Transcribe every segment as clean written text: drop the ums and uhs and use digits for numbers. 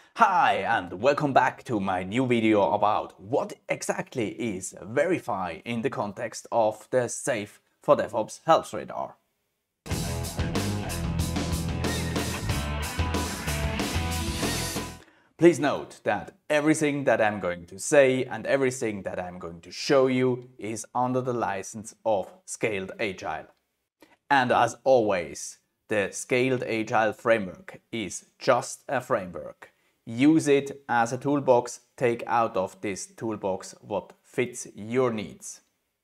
Hi and welcome back to my new video about what exactly is Verify in the context of the Safe for DevOps Health Radar. Please note that everything that I'm going to say and everything that I'm going to show you is under the license of Scaled Agile. And as always, the Scaled Agile framework is just a framework. Use it as a toolbox, take out of this toolbox what fits your needs.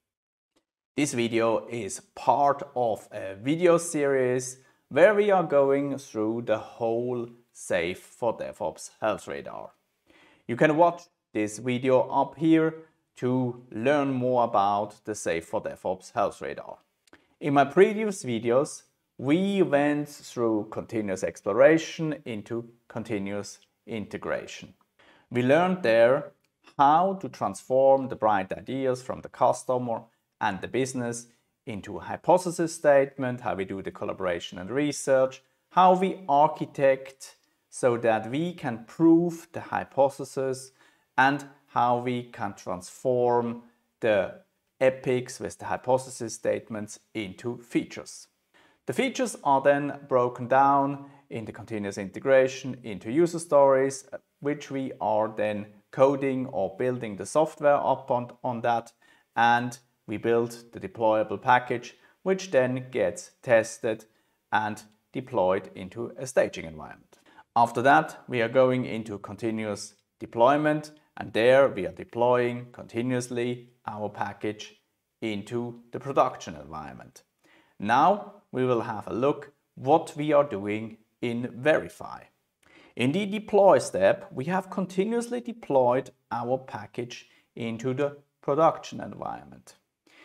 This video is part of a video series where we are going through the whole Safe for DevOps Health Radar. You can watch this video up here to learn more about the Safe for DevOps Health Radar. In my previous videos, we went through continuous exploration into continuous integration. We learned there how to transform the bright ideas from the customer and the business into a hypothesis statement, how we do the collaboration and research, how we architect so that we can prove the hypothesis, and how we can transform the epics with the hypothesis statements into features. The features are then broken down in the continuous integration into user stories, which we are then coding or building the software up on that, and we build the deployable package, which then gets tested and deployed into a staging environment. After that, we are going into continuous deployment, and there we are deploying continuously our package into the production environment. Now we will have a look what we are doing in Verify. In the deploy step, we have continuously deployed our package into the production environment.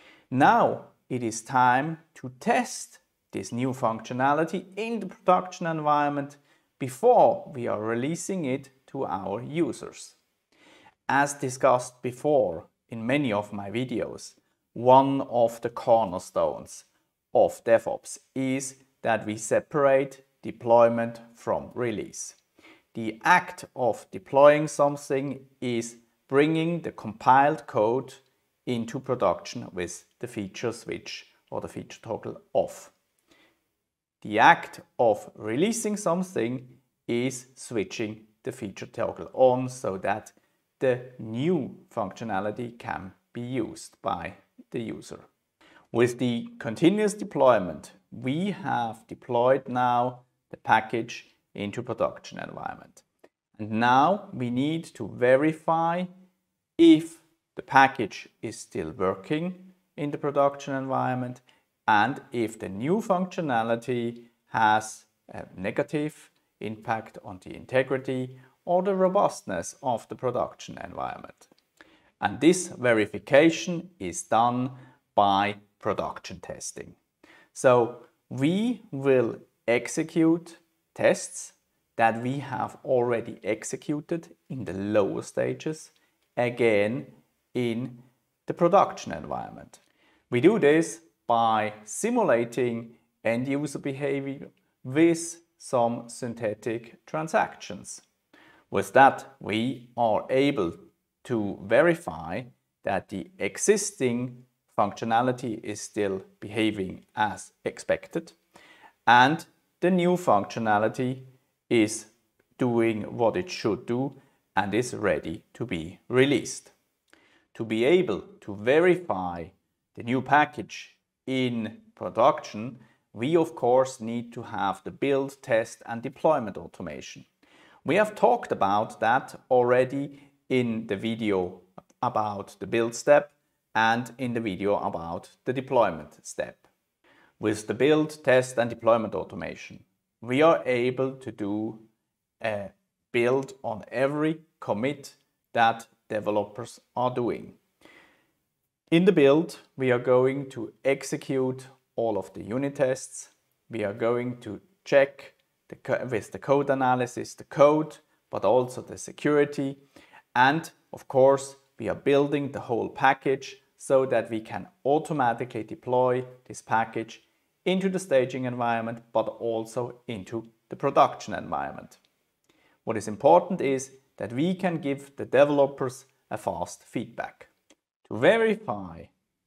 Now it is time to test this new functionality in the production environment before we are releasing it to our users. As discussed before in many of my videos, one of the cornerstones of DevOps is that we separate deployment from release. The act of deploying something is bringing the compiled code into production with the feature switch or the feature toggle off. The act of releasing something is switching the feature toggle on so that the new functionality can be used by the user. With the continuous deployment, we have deployed now the package into production environment. And now we need to verify if the package is still working in the production environment and if the new functionality has a negative impact on the integrity or the robustness of the production environment. And this verification is done by production testing. So we will execute tests that we have already executed in the lower stages again in the production environment. We do this by simulating end user behavior with some synthetic transactions. With that, we are able to verify that the existing functionality is still behaving as expected and the new functionality is doing what it should do and is ready to be released. To be able to verify the new package in production, we of course need to have the build, test and deployment automation. We have talked about that already in the video about the build step and in the video about the deployment step. With the build, test and deployment automation, we are able to do a build on every commit that developers are doing. In the build, we are going to execute all of the unit tests. We are going to check with the code analysis, the code, but also the security. And of course, we are building the whole package so that we can automatically deploy this package into the staging environment, but also into the production environment. What is important is that we can give the developers a fast feedback. To verify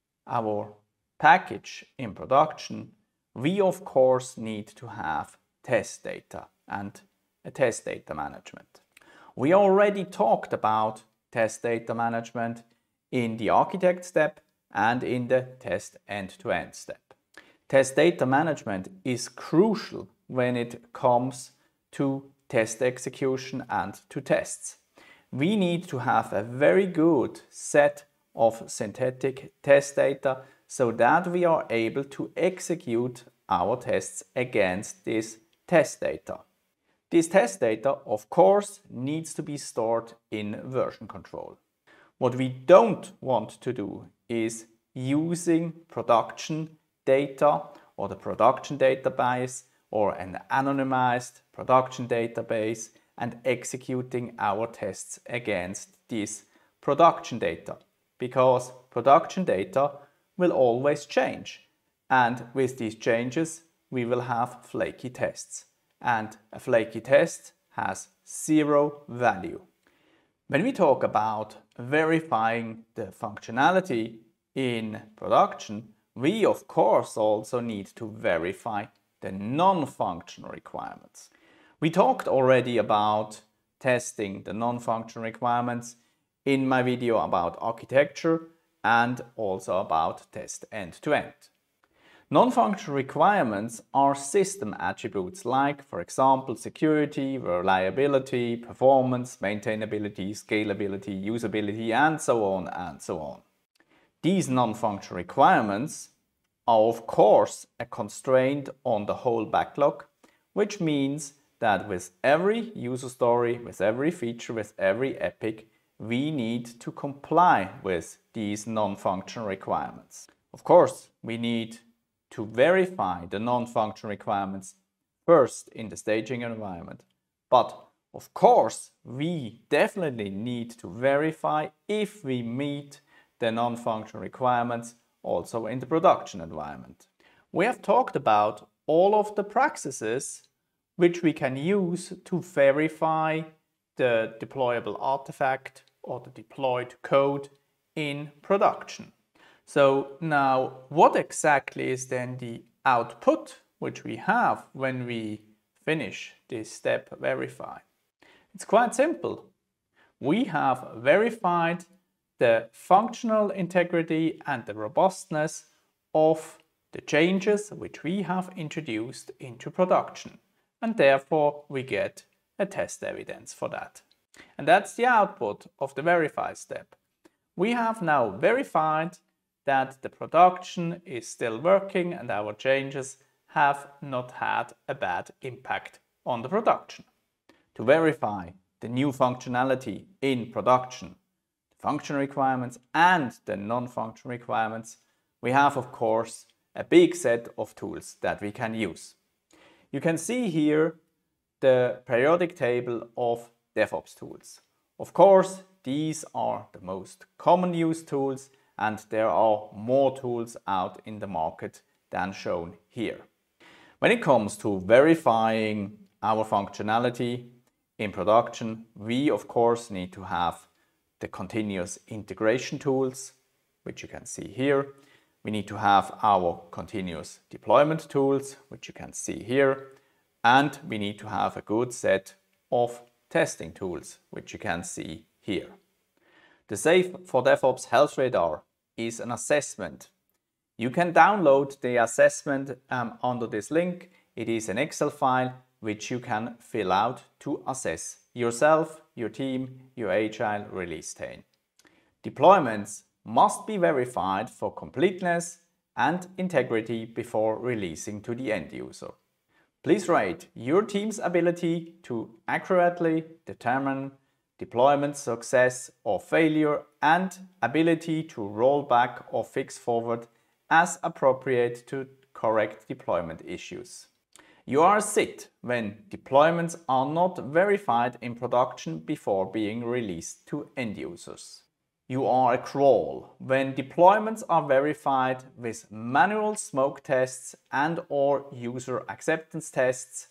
our package in production, we of course need to have test data and a test data management. We already talked about test data management in the architect step and in the test end-to-end step. Test data management is crucial when it comes to test execution and to tests. We need to have a very good set of synthetic test data so that we are able to execute our tests against this test data. This test data, of course, needs to be stored in version control. What we don't want to do is using production data or the production database or an anonymized production database and executing our tests against this production data, because production data will always change, and with these changes we will have flaky tests, and a flaky test has zero value. When we talk about verifying the functionality in production, we of course also need to verify the non-functional requirements. We talked already about testing the non-functional requirements in my video about architecture and also about test end-to-end. Non-functional requirements are system attributes like, for example, security, reliability, performance, maintainability, scalability, usability, and so on and so on. These non-functional requirements are of course a constraint on the whole backlog, which means that with every user story, with every feature, with every epic, we need to comply with these non-functional requirements. Of course, we need to verify the non-functional requirements first in the staging environment, but of course, we definitely need to verify if we meet the non-functional requirements also in the production environment. We have talked about all of the practices which we can use to verify the deployable artifact or the deployed code in production. So now, what exactly is then the output which we have when we finish this step verify? It's quite simple. We have verified the functional integrity and the robustness of the changes which we have introduced into production, and therefore we get a test evidence for that. And that's the output of the verify step. We have now verified that the production is still working and our changes have not had a bad impact on the production. To verify the new functionality in production, functional requirements and the non-functional requirements, we have of course a big set of tools that we can use. You can see here the periodic table of DevOps tools. Of course, these are the most common used tools, and there are more tools out in the market than shown here. When it comes to verifying our functionality in production, we of course need to have the continuous integration tools, which you can see here. We need to have our continuous deployment tools, which you can see here. And we need to have a good set of testing tools, which you can see here. The Safe for DevOps Health Radar is an assessment. You can download the assessment under this link. It is an Excel file which you can fill out to assess yourself, your team, your agile release team. Deployments must be verified for completeness and integrity before releasing to the end user. Please rate your team's ability to accurately determine deployment success or failure and ability to roll back or fix forward as appropriate to correct deployment issues. You are a SIT when deployments are not verified in production before being released to end users. You are a crawl when deployments are verified with manual smoke tests and/or user acceptance tests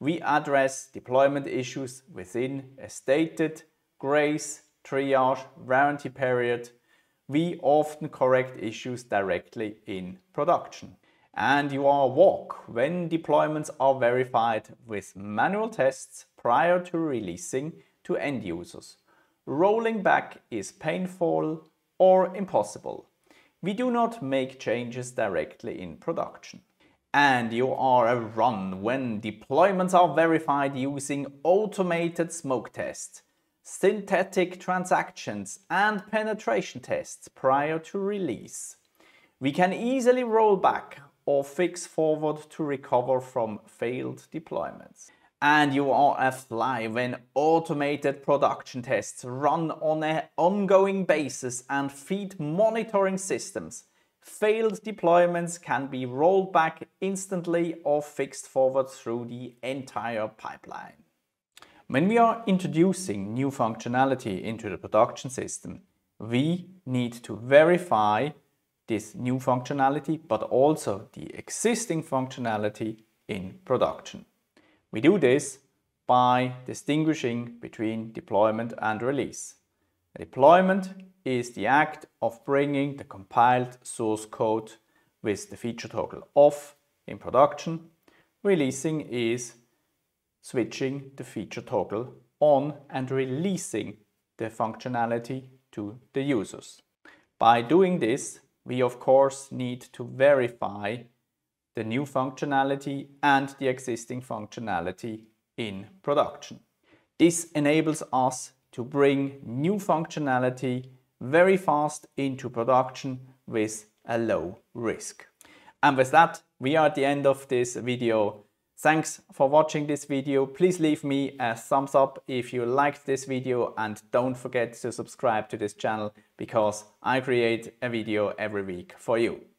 we address deployment issues within a stated grace, triage, warranty period. We often correct issues directly in production. And you are walk when deployments are verified with manual tests prior to releasing to end users. Rolling back is painful or impossible. We do not make changes directly in production. And you are a run when deployments are verified using automated smoke tests, synthetic transactions and penetration tests prior to release. We can easily roll back or fix forward to recover from failed deployments. And you are a fly when automated production tests run on an ongoing basis and feed monitoring systems. Failed deployments can be rolled back instantly or fixed forward through the entire pipeline. When we are introducing new functionality into the production system, we need to verify this new functionality, but also the existing functionality in production. We do this by distinguishing between deployment and release. Deployment is the act of bringing the compiled source code with the feature toggle off in production. Releasing is switching the feature toggle on and releasing the functionality to the users. By doing this, we of course need to verify the new functionality and the existing functionality in production. This enables us to bring new functionality very fast into production with a low risk. And with that, we are at the end of this video. Thanks for watching this video. Please leave me a thumbs up if you liked this video and don't forget to subscribe to this channel because I create a video every week for you.